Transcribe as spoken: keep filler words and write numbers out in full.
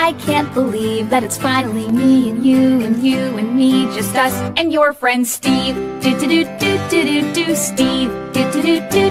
I can't believe that it's finally me and you and you and me, just us and your friend Steve. Do do do do do do do Steve. Do do do do